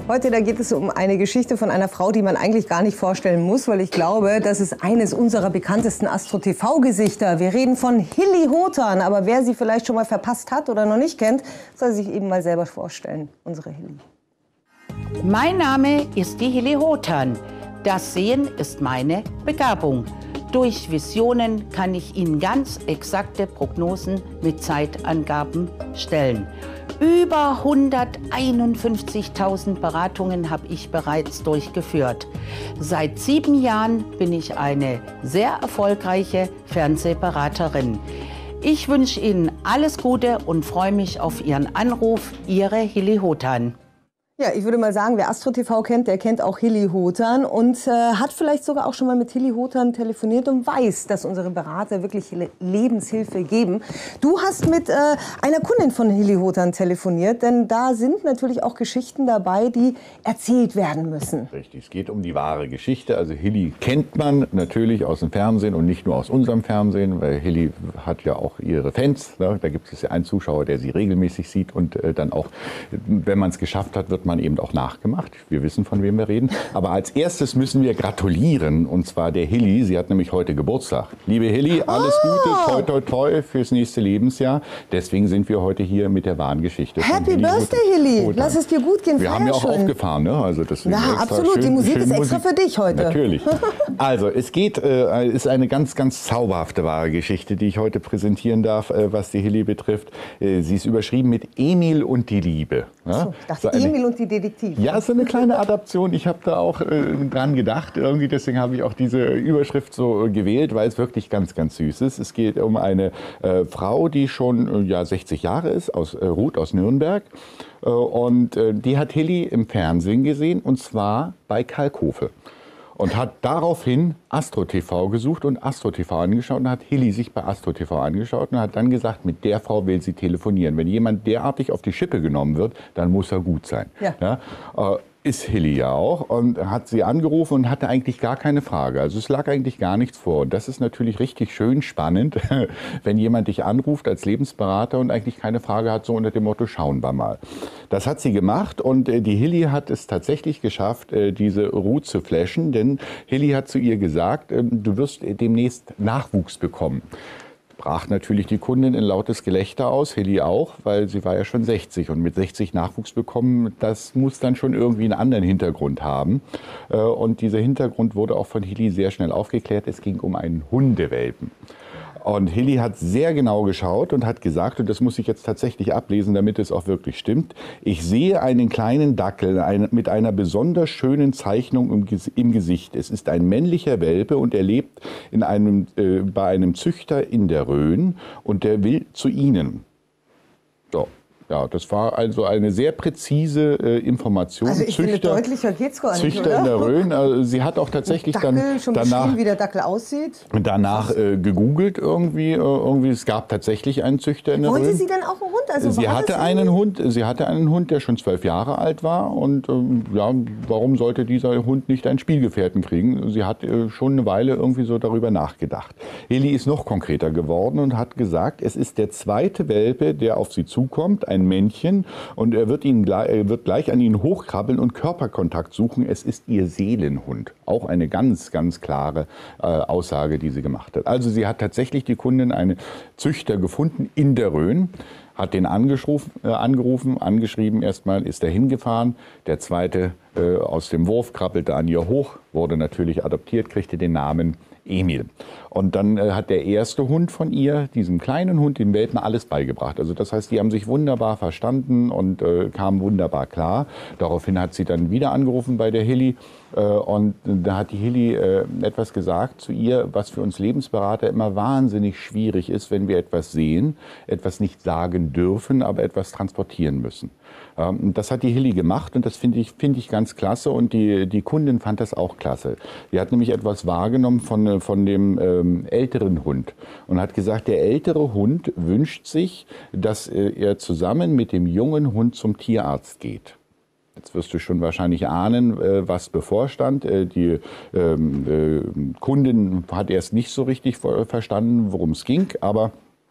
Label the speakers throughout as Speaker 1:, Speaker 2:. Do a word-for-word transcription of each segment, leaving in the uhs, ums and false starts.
Speaker 1: Heute, da geht es um eine Geschichte von einer Frau, die man eigentlich gar nicht vorstellen muss, weil ich glaube, das ist eines unserer bekanntesten Astro-T V-Gesichter. Wir reden von Hilly Hotan, aber wer sie vielleicht schon mal verpasst hat oder noch nicht kennt, soll sich eben mal selber vorstellen, unsere Hilly.
Speaker 2: Mein Name ist die Hilly Hotan. Das Sehen ist meine Begabung. Durch Visionen kann ich Ihnen ganz exakte Prognosen mit Zeitangaben stellen. Über hunderteinundfünfzigtausend Beratungen habe ich bereits durchgeführt. Seit sieben Jahren bin ich eine sehr erfolgreiche Fernsehberaterin. Ich wünsche Ihnen alles Gute und freue mich auf Ihren Anruf. Ihre Hilly Hotan.
Speaker 1: Ja, ich würde mal sagen, wer Astro-T V kennt, der kennt auch Hilly Hotan und äh, hat vielleicht sogar auch schon mal mit Hilly Hotan telefoniert und weiß, dass unsere Berater wirklich Lebenshilfe geben. Du hast mit äh, einer Kundin von Hilly Hotan telefoniert, denn da sind natürlich auch Geschichten dabei, die erzählt werden müssen.
Speaker 3: Richtig, es geht um die wahre Geschichte. Also Hilly kennt man natürlich aus dem Fernsehen und nicht nur aus unserem Fernsehen, weil Hilly hat ja auch ihre Fans. Ne? Da gibt es ja einen Zuschauer, der sie regelmäßig sieht und äh, dann auch, wenn man es geschafft hat, wird man eben auch nachgemacht. Wir wissen, von wem wir reden. Aber als erstes müssen wir gratulieren, und zwar der Hilly. Sie hat nämlich heute Geburtstag. Liebe Hilly, alles
Speaker 1: oh.
Speaker 3: Gute, toi toi toi fürs nächste Lebensjahr. Deswegen sind wir heute hier mit der wahren Geschichte.
Speaker 1: Happy Hilly Birthday, Hilly. Hotan. Lass es dir gut gehen.
Speaker 3: Wir haben ja auch schön aufgefahren, ne? Also das
Speaker 1: ja, absolut. Schön, die Musik ist extra Musik. Für dich heute.
Speaker 3: Natürlich. Also es geht, äh, ist eine ganz, ganz zauberhafte wahre Geschichte, die ich heute präsentieren darf, äh, was die Hilly betrifft. Äh, sie ist überschrieben mit Emil und die Liebe. Ja?
Speaker 1: So, ich dachte, so eine, Emil und die Detektive.
Speaker 3: Ja, so eine kleine Adaption. Ich habe da auch äh, dran gedacht. Irgendwie deswegen habe ich auch diese Überschrift so äh, gewählt, weil es wirklich ganz, ganz süß ist. Es geht um eine äh, Frau, die schon äh, ja, sechzig Jahre ist, aus äh, Ruth aus Nürnberg. Äh, und äh, die hat Hilly im Fernsehen gesehen, und zwar bei Kalkofe. Und hat daraufhin Astro-T V gesucht und Astro-T V angeschaut und hat Hilly sich bei Astro-T V angeschaut und hat dann gesagt, mit der Frau will sie telefonieren. Wenn jemand derartig auf die Schippe genommen wird, dann muss er gut sein. Ja. Ja, äh, ist Hilly ja auch, und hat sie angerufen und hatte eigentlich gar keine Frage. Also es lag eigentlich gar nichts vor. Und das ist natürlich richtig schön spannend, wenn jemand dich anruft als Lebensberater und eigentlich keine Frage hat, so unter dem Motto, schauen wir mal. Das hat sie gemacht, und äh, die Hilly hat es tatsächlich geschafft, äh, diese Ruth zu flashen, denn Hilly hat zu ihr gesagt, äh, du wirst äh, demnächst Nachwuchs bekommen. Brach natürlich die Kundin in lautes Gelächter aus, Hilly auch, weil sie war ja schon sechzig, und mit sechzig Nachwuchs bekommen, das muss dann schon irgendwie einen anderen Hintergrund haben. Und dieser Hintergrund wurde auch von Hilly sehr schnell aufgeklärt, es ging um einen Hundewelpen. Und Hilly hat sehr genau geschaut und hat gesagt, und das muss ich jetzt tatsächlich ablesen, damit es auch wirklich stimmt, ich sehe einen kleinen Dackel ein, mit einer besonders schönen Zeichnung im, im Gesicht. Es ist ein männlicher Welpe und er lebt in einem, äh, bei einem Züchter in der Rhön, und der will zu Ihnen. So. Ja, das war also eine sehr präzise äh, Information.
Speaker 1: Also ich
Speaker 3: Züchter,
Speaker 1: finde, deutlicher geht's gar nicht,
Speaker 3: Züchter
Speaker 1: oder?
Speaker 3: in der Rhön. Also sie hat auch tatsächlich
Speaker 1: Dackel,
Speaker 3: dann
Speaker 1: schon
Speaker 3: danach,
Speaker 1: wie der Dackel aussieht.
Speaker 3: danach äh, gegoogelt irgendwie, äh, irgendwie. Es gab tatsächlich einen Züchter in der
Speaker 1: Wollte
Speaker 3: Rhön.
Speaker 1: sie dann auch einen Hund? Also
Speaker 3: sie hatte einen Hund. Sie hatte einen Hund, der schon zwölf Jahre alt war. Und ähm, ja, warum sollte dieser Hund nicht einen Spielgefährten kriegen? Sie hat äh, schon eine Weile irgendwie so darüber nachgedacht. Hilly ist noch konkreter geworden und hat gesagt, es ist der zweite Welpe, der auf sie zukommt, ein Männchen. Und er wird, ihn, er wird gleich an ihn hochkrabbeln und Körperkontakt suchen. Es ist ihr Seelenhund. Auch eine ganz, ganz klare äh, Aussage, die sie gemacht hat. Also sie hat tatsächlich die Kundin einen Züchter gefunden in der Rhön, hat den angerufen, äh, angerufen angeschrieben erstmal, ist er hingefahren. Der zweite äh, aus dem Wurf krabbelte an ihr hoch, wurde natürlich adoptiert, kriegte den Namen Emil. Und dann äh, hat der erste Hund von ihr, diesem kleinen Hund, den Welpen, alles beigebracht. Also das heißt, die haben sich wunderbar verstanden und äh, kamen wunderbar klar. Daraufhin hat sie dann wieder angerufen bei der Hilly. Äh, und da hat die Hilly äh, etwas gesagt zu ihr, was für uns Lebensberater immer wahnsinnig schwierig ist, wenn wir etwas sehen, etwas nicht sagen dürfen, aber etwas transportieren müssen. Ähm, das hat die Hilly gemacht, und das finde ich, finde ich ganz klasse, und die, die Kundin fand das auch klasse. Sie hat nämlich etwas wahrgenommen von, von dem ähm, älteren Hund und hat gesagt, der ältere Hund wünscht sich, dass äh, er zusammen mit dem jungen Hund zum Tierarzt geht. Jetzt wirst du schon wahrscheinlich ahnen, äh, was bevorstand. Äh, die ähm, äh, Kundin hat erst nicht so richtig verstanden, worum es ging, aber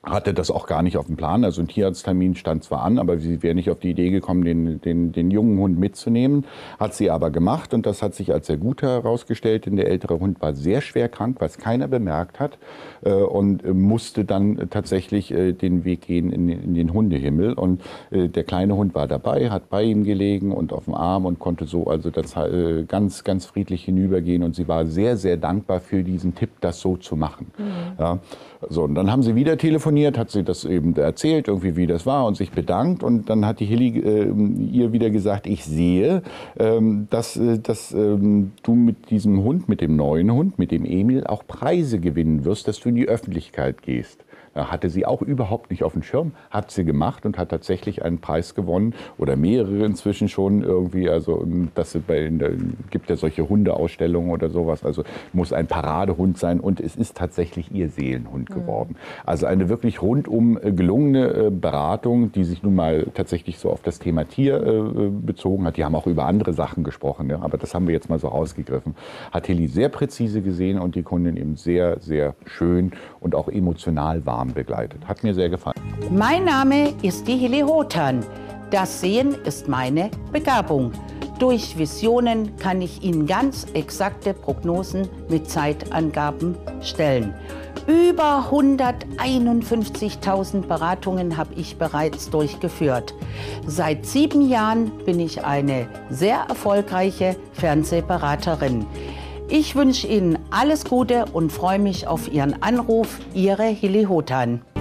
Speaker 3: hatte das auch gar nicht auf dem Plan. Also ein Tierarzttermin stand zwar an, aber sie wäre nicht auf die Idee gekommen, den, den, den jungen Hund mitzunehmen. Hat sie aber gemacht und das hat sich als sehr gut herausgestellt, denn der ältere Hund war sehr schwer krank, was keiner bemerkt hat äh, und äh, musste dann tatsächlich äh, den Weg gehen in, in den Hundehimmel. Und äh, der kleine Hund war dabei, hat bei ihm gelegen und auf dem Arm und konnte so also das äh, ganz, ganz friedlich hinübergehen. Und sie war sehr, sehr dankbar für diesen Tipp, das so zu machen. Mhm. Ja, so, und dann haben sie wieder telefoniert, hat sie das eben erzählt, irgendwie wie das war und sich bedankt. Und dann hat die Hilly äh, ihr wieder gesagt, ich sehe, ähm, dass, äh, dass ähm, du mit diesem Hund, mit dem neuen Hund, mit dem Emil auch Preise gewinnen wirst, dass du in die Öffentlichkeit gehst. Hatte sie auch überhaupt nicht auf dem Schirm, hat sie gemacht und hat tatsächlich einen Preis gewonnen oder mehrere inzwischen schon irgendwie. Also das bei, da gibt ja solche Hundeausstellungen oder sowas. Also muss ein Paradehund sein und es ist tatsächlich ihr Seelenhund geworden. Also eine wirklich rundum gelungene Beratung, die sich nun mal tatsächlich so auf das Thema Tier bezogen hat. Die haben auch über andere Sachen gesprochen, ja, aber das haben wir jetzt mal so rausgegriffen. Hat Hilly sehr präzise gesehen und die Kundin eben sehr, sehr schön und auch emotional warm begleitet. Hat mir sehr gefallen.
Speaker 2: Mein Name ist die Hilly Hotan. Das Sehen ist meine Begabung. Durch Visionen kann ich Ihnen ganz exakte Prognosen mit Zeitangaben stellen. Über hunderteinundfünfzigtausend Beratungen habe ich bereits durchgeführt. Seit sieben Jahren bin ich eine sehr erfolgreiche Fernsehberaterin. Ich wünsche Ihnen alles Gute und freue mich auf Ihren Anruf. Ihre Hilly Hotan.